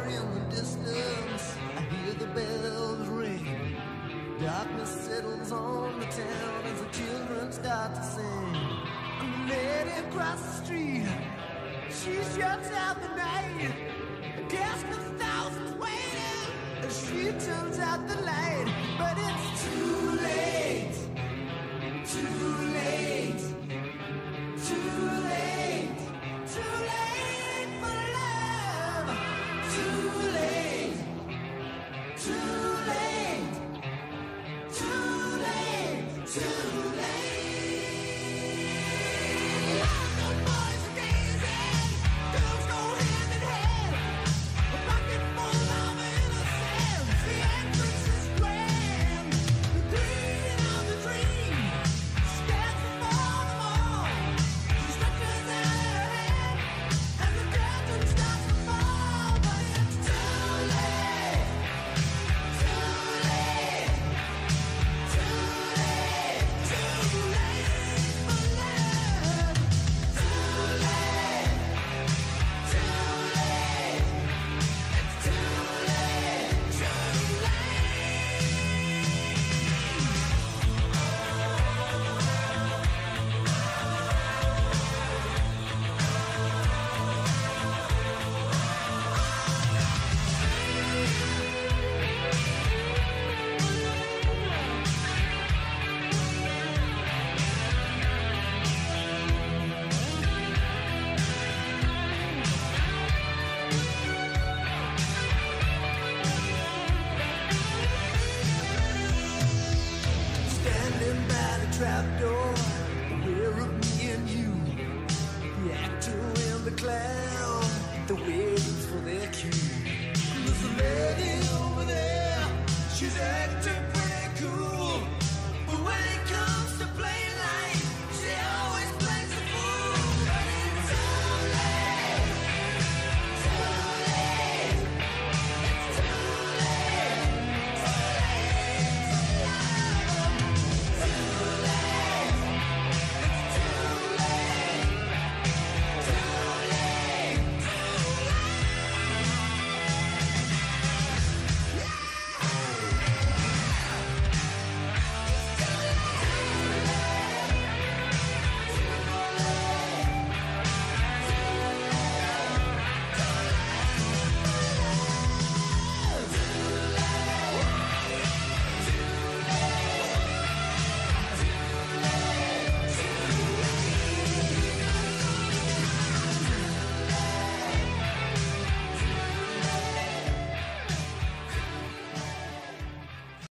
somewhere in the distance, I hear the bells ring. Darkness settles on the town as the children start to sing. And the lady across the street, she shuts out the night. Cast a thousand waiting as she turns out the light. But it's too late, too late, too late, too late for love. Too late, too late, too late, too late. London boys are gazing, girls go hand in hand. A pocket full of innocence, the entrance is grand. The green of the dream stands before them all. She stretches out her hand, and the curtain starts to fall. But it's too late, too late, too late, too late for love. Too late, too late, it's too late, too standing by the trapdoor.